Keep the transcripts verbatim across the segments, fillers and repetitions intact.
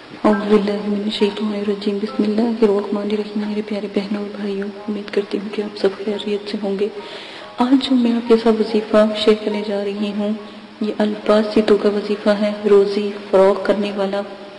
اعوذ باللہ من الشیطان الرجیم، بسم اللہ الرحمن الرحیم۔ میرے پیارے بہنوں اور بھائیوں، امید کرتی ہوں کہ آپ سب خیریت سے ہوں گے۔ آج جو میں آپ کے ساتھ وظیفہ شیئر کرنے جا رہی ہوں، یہ الباسطوں کا وظیفہ ہے، روزی فروغ کرنے والا۔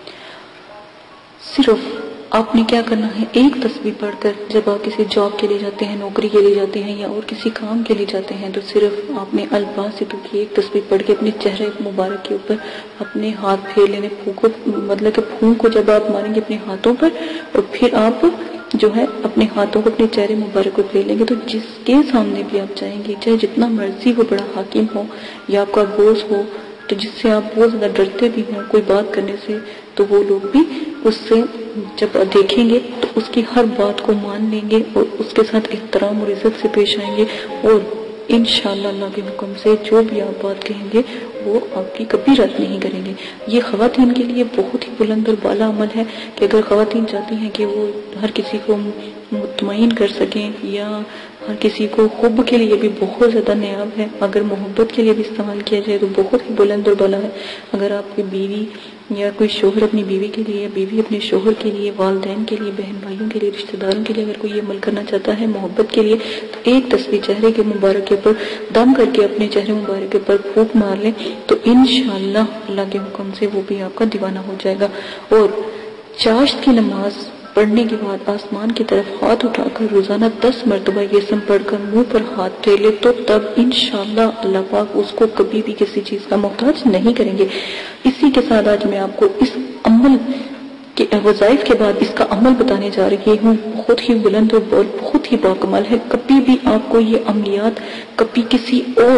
صرف آپ نے کیا کرنا ہے، ایک تسبیح پڑھ کر جب آپ کسی جاب کے لیے جاتے ہیں، نوکری کے لیے جاتے ہیں یا اور کسی کام کے لیے جاتے ہیں، تو صرف آپ نے الباسطوں کی ایک تسبیح پڑھ کے اپنے چہرے مبارک کے اوپر اپنے ہاتھ پھیر لینے، پھونکو، مطلب کہ پھونک کو جب آپ ماریں گے اپنے ہاتھوں پر، اور پھر آپ جو ہے اپنے ہاتھوں کو اپنے چہرے مبارک کو پھیر لیں گے، تو جس کے سامنے بھی آپ جائیں گے، چاہے جتنا مرضی وہ بڑا حاکم ہو یا آپ کا بوس ہو، تو جس سے آپ بہت زیادہ ڈرتے بھی ہیں کوئی بات کرنے سے، تو وہ لوگ بھی اس سے جب دیکھیں گے تو اس کی ہر بات کو مان لیں گے اور اس کے ساتھ احترام اور عزت سے پیش آئیں گے، اور انشاءاللہ اللہ کے حکم سے جو بھی آپ بات کہیں گے وہ آپ کی کبھی رد نہیں کریں گے۔ یہ خواتین کے لیے بہت ہی بلند اور بالا عمل ہے کہ اگر خواتین چاہتی ہیں کہ وہ ہر کسی کو مطمئن کر سکیں، یا ہر کسی کو حب کے لیے بھی بہت زیادہ نیاب ہے، اگر محبت کے لیے بھی استعمال کیا جائے تو بہت ہی بلند اور بالا ہے۔ اگر آپ کی بیوی یا کوئی شوہر اپنی بیوی کے لیے، یا بیوی اپنے شوہر کے لیے، والدین کے لیے، بہن بھائیوں کے لیے، رشتہ داروں کے لیے اگر کوئی یہ عمل کرنا چاہتا ہے محبت کے لیے، تو ایک تسبیح چہرے کے مبارک کے اوپر دم کر کے اپنے چہرے مبارک کے اوپر پھونک مار لیں، تو انشاءاللہ اللہ کے حکم سے وہ بھی آپ کا دیوانہ ہو جائے گا۔ اور چاشت کی نماز پڑھنے کے بعد آسمان کی طرف ہاتھ اٹھا کر روزانہ دس مرتبہ یہ سم پڑھ کر منہ پر ہاتھ پھیر لے، تو تب انشاءاللہ اللہ پاک اس کو کبھی بھی کسی چیز کا محتاج نہیں کریں گے۔ اسی کے ساتھ آج میں آپ کو اس عمل کے وظائف کے بعد اس کا عمل بتانے جا رہی ہوں، بہت ہی بلند اور بہت ہی باکمال ہے۔ کبھی بھی آپ کو یہ عملیات کبھی کسی اور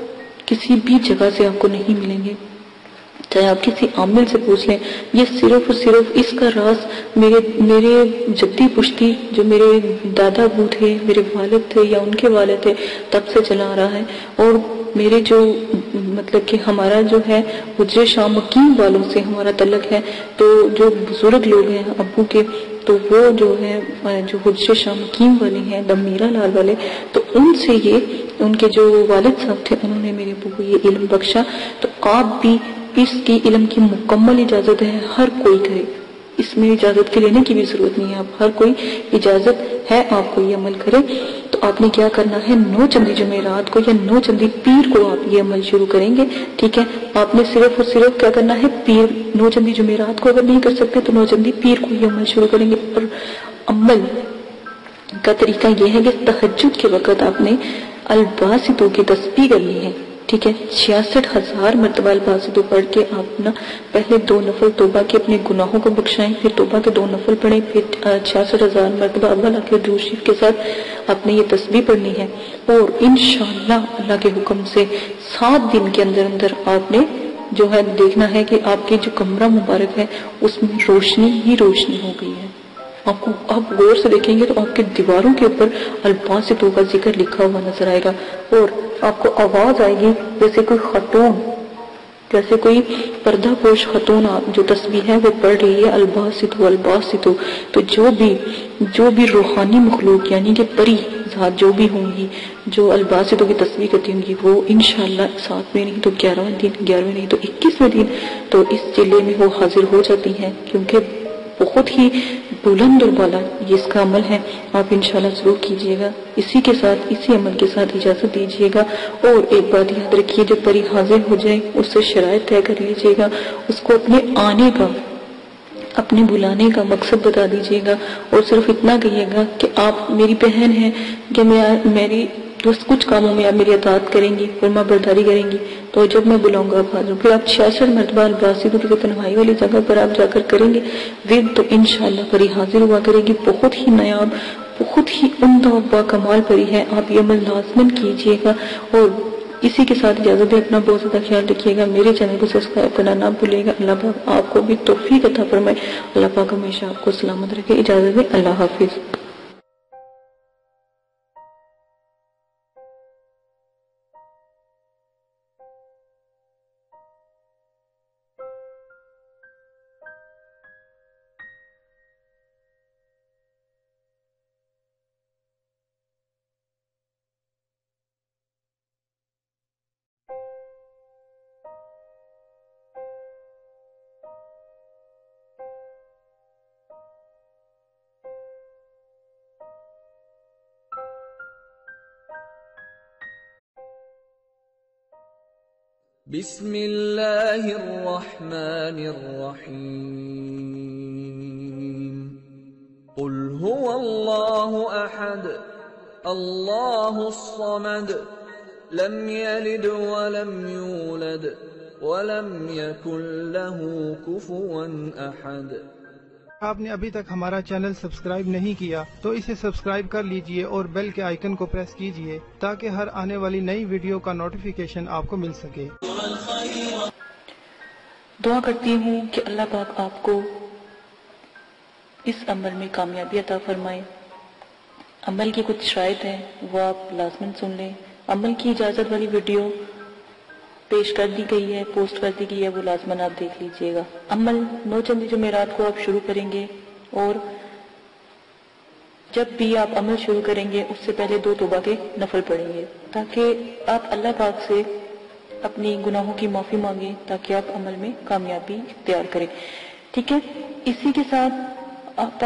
کسی بھی جگہ سے آپ کو نہیں ملیں گے، چاہے آپ کسی عامل سے پوچھ لیں۔ یہ صرف اور صرف اس کا راز میرے میرے جدی پشتی جو میرے دادا ابو تھے، میرے والد تھے یا ان کے والد تھے، تب سے چلا آ رہا ہے۔ اور میرے جو مطلب کہ ہمارا جو ہے حجر شاہ مکین والوں سے ہمارا تعلق ہے، تو جو بزرگ لوگ ہیں ابو کے، تو وہ جو ہے جو حجر شاہ مکین والے ہیں، دم میرا لال والے، تو ان سے یہ ان کے جو والد صاحب تھے انہوں نے میرے ابو کو یہ علم بخشا۔ تو آپ بھی اس کی علم کی مکمل اجازت ہے، ہر کوئی کرے، اس میں اجازت کے لینے کی بھی ضرورت نہیں ہے، آپ ہر کوئی اجازت ہے آپ کو یہ عمل کرے۔ تو آپ نے کیا کرنا ہے، نو چندی جمعرات کو یا نو چندی پیر کو آپ یہ عمل شروع کریں گے، ٹھیک ہے۔ آپ نے صرف اور صرف کیا کرنا ہے، پیر نو چندی جمعرات کو اگر نہیں کر سکتے تو نو چندی پیر کو یہ عمل شروع کریں گے۔ اور عمل کا طریقہ یہ ہے کہ تہجد کے وقت آپ نے الباسطوں کی تسبیح کرنی ہے، ٹھیک ہے۔ چھیاسٹھ ہزار مرتبہ الباسطوں پڑھ کے آپ نا پہلے دو نفل توبہ کے اپنے گناہوں کو بخشائیں، پھر توبہ کے دو نفل پڑھیں، پھر چھیاسٹھ ہزار مرتبہ اول آخر درود شریف کے ساتھ آپ نے یہ تسبیح پڑھنی ہے۔ اور انشاءاللہ اللہ کے حکم سے سات دن کے اندر اندر آپ نے جو ہے دیکھنا ہے کہ آپ کے جو کمرہ مبارک ہے اس میں روشنی ہی روشنی ہو گئی ہے۔ آپ کو آپ غور سے دیکھیں گے تو آپ کے دیواروں کے اوپر الباسطوں کا ذکر لکھا ہوا نظر آئے گا، اور آپ کو آواز آئے گی جیسے کوئی خاتون، جیسے کوئی پردہ پوش خاتون آپ جو تسبیح ہے وہ پڑھ رہی ہے، الباسطو الباسطو۔ تو جو بھی جو بھی روحانی مخلوق یعنی کہ پری ذات جو بھی ہوں گی جو الباسطوں کی تسبیح کرتی ہوں گی، وہ انشاءاللہ ساتویں نہیں تو گیارہویں دن، گیارہویں نہیں تو اکیسویں دن تو اس ضلع میں وہ حاضر ہو جاتی ہیں، کیونکہ بہت ہی بلند اور بالا یہ اس کا عمل ہے۔ آپ انشاءاللہ ضرور کیجئے گا۔ اسی کے ساتھ اسی عمل کے ساتھ اجازت دیجئے گا، اور ایک بات یاد رکھیے، جب پری حاضر ہو جائے اس سے شرائط طے کر لیجئے گا، اس کو اپنے آنے کا، اپنے بلانے کا مقصد بتا دیجئے گا، اور صرف اتنا کہیے گا کہ آپ میری بہن ہیں، کہ میں میری دوست کچھ کاموں میں آپ میری اطاعت کریں گی، فرما برداری کریں گی، تو جب میں بلاؤں گا آپ حاضر۔ پھر آپ چھیاسٹھ مرتبہ الباسطوں کی تنہائی والی جگہ پر آپ جا کر کریں گے ورد، تو انشاءاللہ پری حاضر ہوا کرے گی۔ بہت ہی نایاب، بہت ہی عمدہ و با کمال پری ہے، آپ یہ عمل لازماً کیجئے گا۔ اور اسی کے ساتھ اجازت ہے، اپنا بہت زیادہ خیال رکھیے گا، میرے چینل کو سبسکرائب کرنا نہ بھولے گا۔ اللہ پاک آپ کو بھی توفیق عطا فرمائے، اللہ پاک ہمیشہ آپ کو سلامت رکھے۔ اجازت ہے، اللہ حافظ۔ بسم اللہ الرحمن الرحیم قل هو اللہ احد اللہ الصمد لم یلد ولم یولد ولم یکن له کفوا احد۔ آپ نے ابھی تک ہمارا چینل سبسکرائب نہیں کیا تو اسے سبسکرائب کر لیجئے اور بیل کے آئیکن کو پریس کیجئے تاکہ ہر آنے والی نئی ویڈیو کا نوٹیفیکیشن آپ کو مل سکے۔ دعا کرتی ہوں کہ اللہ پاک آپ کو اس عمل میں کامیابی عطا فرمائے۔ عمل کی کچھ شرائط ہیں وہ آپ لازماً سن لیں۔ عمل کی اجازت والی ویڈیو پیش کر دی گئی ہے، پوسٹ کر دی گئی ہے، وہ لازماً آپ دیکھ لیجئے گا۔ عمل نو چندی جمعرات کو آپ شروع کریں گے اور جب بھی آپ عمل شروع کریں گے اس سے پہلے دو توبہ کے نفل پڑھیں گے تاکہ آپ اللہ پاک سے اپنی گناہوں کی معافی مانگیں تاکہ آپ عمل میں کامیابی اختیار کریں، ٹھیک ہے۔ اسی کے ساتھ آپ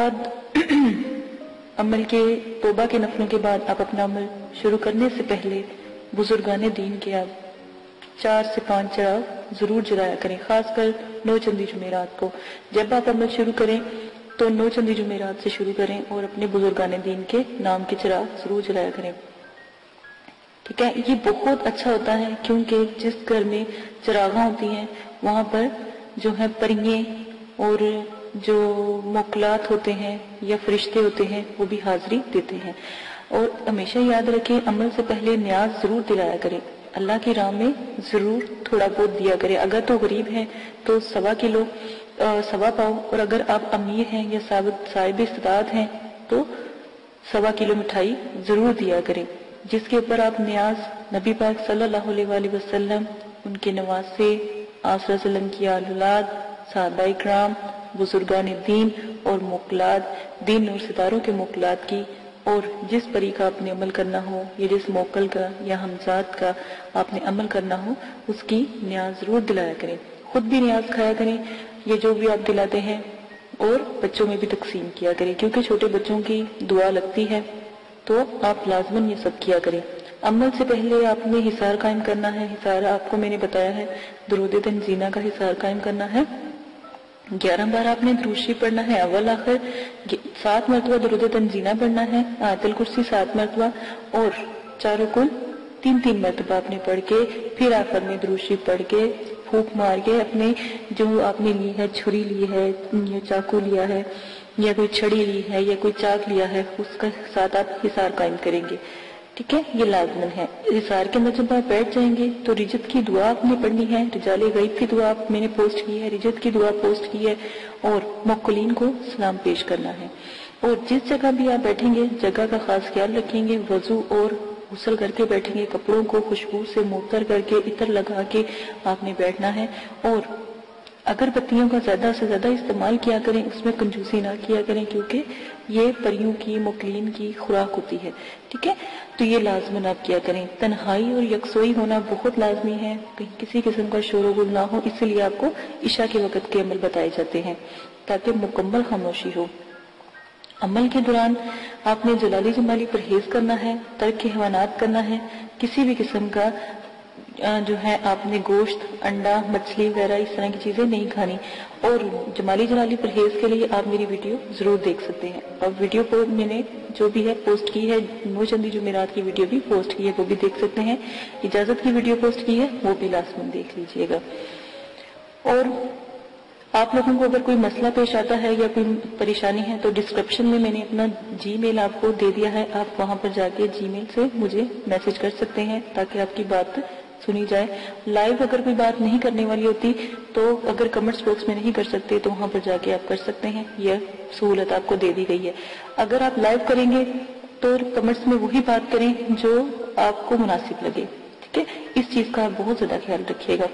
عمل کے توبہ کے نفلوں کے بعد آپ اپنا عمل شروع کرنے سے پہلے بزرگان دین کے آپ چار سے پانچ چراغ ضرور جلایا کریں، خاص کر نو چندی جمعرات کو۔ جب آپ عمل شروع کریں تو نو چندی جمعرات سے شروع کریں اور اپنے بزرگان دین کے نام کے چراغ ضرور جلایا کریں، ٹھیک ہے۔ یہ بہت اچھا ہوتا ہے کیونکہ جس گھر میں چراغاں ہوتی ہیں وہاں پر جو ہے پریے اور جو موکلات ہوتے ہیں یا فرشتے ہوتے ہیں وہ بھی حاضری دیتے ہیں۔ اور ہمیشہ یاد رکھیں عمل سے پہلے نیاز ضرور دلایا کریں، اللہ کی راہ میں ضرور تھوڑا بہت دیا کریں۔ اگر تو غریب ہیں تو سوا کلو سوا پاؤ، اور اگر آپ امیر ہیں یا صاحب استطاعت ہیں تو سوا کلو مٹھائی ضرور دیا کریں، جس کے اوپر آپ نیاز نبی پاک صلی اللہ علیہ وآلہ وسلم، ان کے نواسے، آپ صلی اللہ علیہ وسلم کی آل اولاد، صحابہ اکرام، بزرگان دین اور موکلات، دین اور ستاروں کے موکلات کی، اور جس پری کا آپ نے عمل کرنا ہو یا جس موکل کا یا ہمزاد کا آپ نے عمل کرنا ہو اس کی نیاز ضرور دلایا کریں۔ خود بھی نیاز کھایا کریں یہ جو بھی آپ دلاتے ہیں، اور بچوں میں بھی تقسیم کیا کریں کیونکہ چھوٹے بچوں کی دعا لگتی ہے، تو آپ لازماً یہ سب کیا کریں۔ عمل سے پہلے آپ نے حصار قائم کرنا ہے۔ حصار آپ کو میں نے بتایا ہے درود تنزینہ کا حصار قائم کرنا ہے۔ گیارہ بار آپ نے درود شریف پڑھنا ہے، اول آخر سات مرتبہ درود تنزینہ پڑھنا ہے، آیت الکرسی سات مرتبہ، اور چاروں کل تین تین مرتبہ آپ نے پڑھ کے پھر آخر میں درود شریف پڑھ کے پھونک مار کے اپنے جو آپ نے لی ہے، چھری لی ہے یا چاقو لیا ہے یا کوئی چھڑی لی ہے یا کوئی چاک لیا ہے، اس کے ساتھ آپ حصار قائم کریں گے، ٹھیک ہے۔ یہ لازمن ہے۔ حصار کے اندر جب آپ بیٹھ جائیں گے تو رجت کی دعا آپ نے پڑھنی ہے، رجال غیب کی دعا میں نے پوسٹ کی ہے، رجت کی دعا پوسٹ کی ہے، اور موکلین کو سلام پیش کرنا ہے۔ اور جس جگہ بھی آپ بیٹھیں گے جگہ کا خاص خیال رکھیں گے، وضو اور غسل کر کے بیٹھیں گے، کپڑوں کو خوشبو سے معطر کر کے عطر لگا کے آپ نے بیٹھنا ہے، اور اگر بتیوں کا زیادہ سے زیادہ استعمال کیا کریں، اس میں کنجوسی نہ کیا کریں کیونکہ یہ پریوں کی موکلین کی خوراک ہوتی ہے، ٹھیک ہے۔ تو یہ لازماً آپ کیا کریں۔ تنہائی اور یکسوئی ہونا بہت لازمی ہے، کہیں کسی قسم کا شور و غل نہ ہو، اس لیے آپ کو عشاء کے وقت کے عمل بتائے جاتے ہیں تاکہ مکمل خاموشی ہو۔ عمل کے دوران آپ نے جلالی جمالی پرہیز کرنا ہے، ترک حیوانات کرنا ہے، کسی بھی قسم کا جو ہے آپ نے گوشت، انڈا، مچھلی وغیرہ اس طرح کی چیزیں نہیں کھانی، اور جمالی جلالی پرہیز کے لیے آپ میری ویڈیو ضرور دیکھ سکتے ہیں۔ اور ویڈیو کو میں نے جو بھی ہے پوسٹ کی ہے، نو چندی جمعرات کی ویڈیو بھی پوسٹ کی ہے، وہ بھی دیکھ سکتے ہیں۔ اجازت کی ویڈیو پوسٹ کی ہے وہ بھی لازماً دیکھ لیجئے گا۔ اور آپ لوگوں کو اگر کوئی مسئلہ پیش آتا ہے یا کوئی پریشانی ہے تو ڈسکرپشن میں میں نے اپنا جی میل آپ کو دے دیا ہے، آپ وہاں پر جا کے جی میل سے مجھے میسج کر سکتے ہیں تاکہ آپ کی بات سنی جائے۔ لائیو اگر کوئی بات نہیں کرنے والی ہوتی تو اگر کمنٹس باکس میں نہیں کر سکتے تو وہاں پر جا کے آپ کر سکتے ہیں، یہ سہولت آپ کو دے دی گئی ہے۔ اگر آپ لائیو کریں گے تو کمنٹس میں وہی بات کریں جو آپ کو مناسب لگے، ٹھیک ہے۔ اس چیز کا آپ بہت زیادہ خیال رکھیے گا۔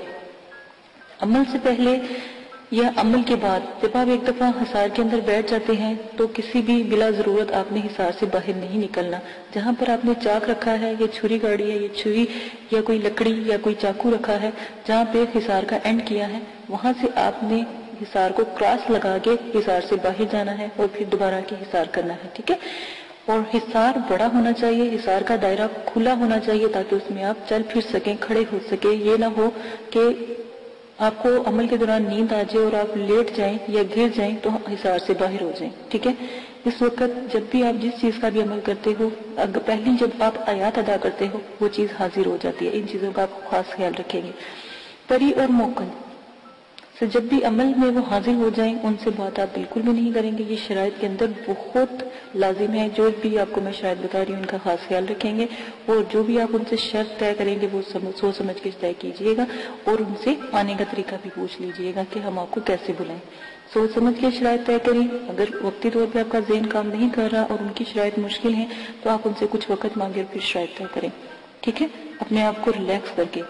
عمل سے پہلے یا عمل کے بعد جب آپ ایک دفعہ حصار کے اندر بیٹھ جاتے ہیں تو کسی بھی بلا ضرورت آپ نے حصار سے باہر نہیں نکلنا۔ جہاں پر آپ نے چاک رکھا ہے یا چھری گاڑی ہے یا چھری یا کوئی لکڑی یا کوئی چاقو رکھا ہے، جہاں پہ حصار کا اینڈ کیا ہے وہاں سے آپ نے حصار کو کراس لگا کے حصار سے باہر جانا ہے اور پھر دوبارہ کے حصار کرنا ہے، ٹھیک ہے۔ اور حصار بڑا ہونا چاہیے، حصار کا دائرہ کھلا ہونا چاہیے تاکہ اس میں آپ چل پھر سکیں، کھڑے ہو سکیں. یہ نہ ہو کہ آپ کو عمل کے دوران نیند آ جائے اور آپ لیٹ جائیں یا گر جائیں تو حصار سے باہر ہو جائیں. ٹھیک ہے، اس وقت جب بھی آپ جس چیز کا بھی عمل کرتے ہو، پہلی جب آپ آیات ادا کرتے ہو وہ چیز حاضر ہو جاتی ہے. ان چیزوں کا آپ خاص خیال رکھیں گے. پری اور موکل سے جب بھی عمل میں وہ حاضر ہو جائیں ان سے بات آپ بالکل بھی نہیں کریں گے. یہ شرائط کے اندر بہت لازم ہے. جو بھی آپ کو میں شرائط بتا رہی ہوں ان کا خاص خیال رکھیں گے، اور جو بھی آپ ان سے شرط طے کریں گے وہ سوچ سمجھ کے طے کیجیے گا، اور ان سے آنے کا طریقہ بھی پوچھ لیجیے گا کہ ہم آپ کو کیسے بلائیں. سوچ سمجھ کے شرائط طے کریں. اگر وقتی طور پہ آپ کا ذہن کام نہیں کر رہا اور ان کی شرائط مشکل ہیں تو آپ ان سے کچھ وقت مانگے اور پھر شرائط طے کریں. ٹھیک ہے، اپنے آپ کو ریلیکس کر کے.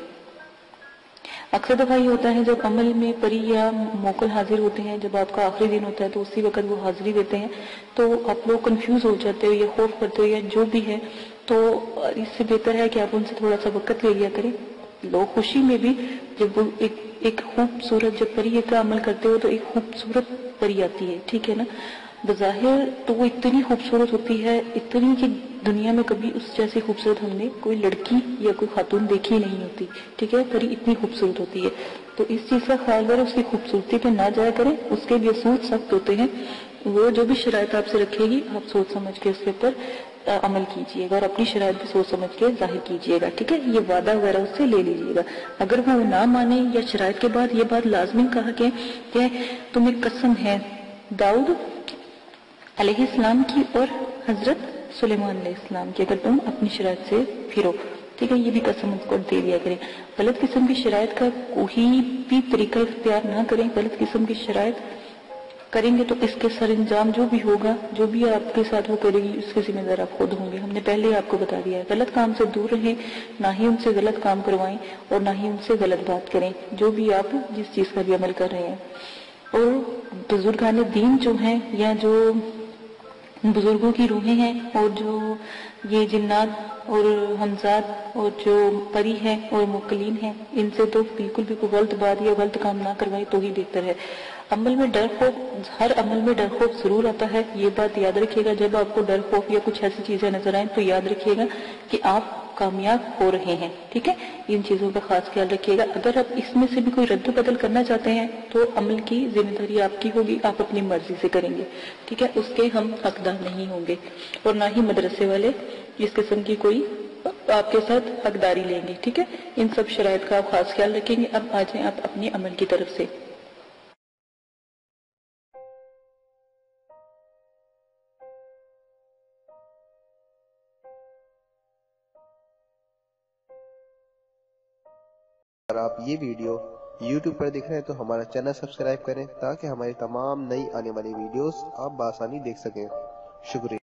اکثر دفعہ یہ ہوتا ہے جب عمل میں پری یا موکل حاضر ہوتے ہیں، جب آپ کا آخری دن ہوتا ہے تو اسی وقت وہ حاضری دیتے ہیں تو آپ لوگ کنفیوز ہو جاتے ہو یا خوف کرتے ہو یا جو بھی ہے. تو اس سے بہتر ہے کہ آپ ان سے تھوڑا سا وقت لے لیا کریں. لوگ خوشی میں بھی جب وہ ایک ایک خوبصورت جب پری کا عمل کرتے ہو تو ایک خوبصورت پری آتی ہے. ٹھیک ہے نا، بظاہر تو وہ اتنی خوبصورت ہوتی ہے، اتنی کہ دنیا میں کبھی اس جیسی خوبصورت ہم نے کوئی لڑکی یا کوئی خاتون دیکھی نہیں ہوتی. ٹھیک ہے، پری اتنی خوبصورت ہوتی ہے. تو اس چیز کا خیال کریں، اس کی خوبصورتی پہ نہ جایا کریں. اس کے بھی اصول سخت ہوتے ہیں. وہ جو بھی شرائط آپ سے رکھے گی آپ سوچ سمجھ کے اس کے اوپر عمل کیجیے گا اور اپنی شرائط بھی سوچ سمجھ کے ظاہر کیجیے گا. ٹھیک ہے، یہ وعدہ وغیرہ اس سے لے لیجیے گا. اگر وہ نہ مانے یا شرائط کے بعد یہ بات لازمی کہا کہ کہ تمہیں قسم ہے داؤد علیہ السلام کی اور حضرت سلیمان علیہ السلام کی، اگر تم اپنی شرائط سے پھرو. ٹھیک ہے، یہ بھی قسم اس کو دے دیا کریں. غلط قسم کی شرائط کا کوئی بھی طریقہ اختیار نہ کریں. غلط قسم کی شرائط کریں گے تو اس کے سر انجام جو بھی ہوگا، جو بھی آپ کے ساتھ وہ کرے گی اس کے ذمہ دار آپ خود ہوں گے. ہم نے پہلے آپ کو بتا دیا ہے. غلط کام سے دور رہیں، نہ ہی ان سے غلط کام کروائیں اور نہ ہی ان سے غلط بات کریں جو بھی آپ جس چیز کا بھی عمل کر رہے ہیں. اور بزرگان دین جو ہیں یا جو بزرگوں کی روحیں ہیں اور جو یہ جنات اور حمزات اور جو پری ہیں اور موکلین ہیں، ان سے تو بالکل بھی کوئی غلط بات یا غلط کام نہ کروائیں تو ہی بہتر ہے. عمل میں ڈر خوف، ہر عمل میں ڈر خوف ضرور آتا ہے. یہ بات یاد رکھیے گا. جب آپ کو ڈر خوف یا کچھ ایسی چیزیں نظر آئیں تو یاد رکھیے گا کہ آپ کامیاب ہو رہے ہیں. ٹھیک ہے، ان چیزوں کا خاص خیال رکھیے گا. اگر آپ اس میں سے بھی کوئی رد و بدل کرنا چاہتے ہیں تو عمل کی ذمہ داری آپ کی ہوگی، آپ اپنی مرضی سے کریں گے. ٹھیک ہے، اس کے ہم حقدار نہیں ہوں گے اور نہ ہی مدرسے والے اس قسم کی کوئی آپ کے ساتھ حقداری لیں گے. ٹھیک ہے، ان سب شرائط کا آپ خاص خیال رکھیں گے. اب آ جائیں آپ اپنے عمل کی طرف سے. اگر آپ یہ ویڈیو یوٹیوب پر دیکھ رہے ہیں تو ہمارا چینل سبسکرائب کریں تاکہ ہماری تمام نئی آنے والی ویڈیوز آپ بآسانی دیکھ سکیں. شکریہ.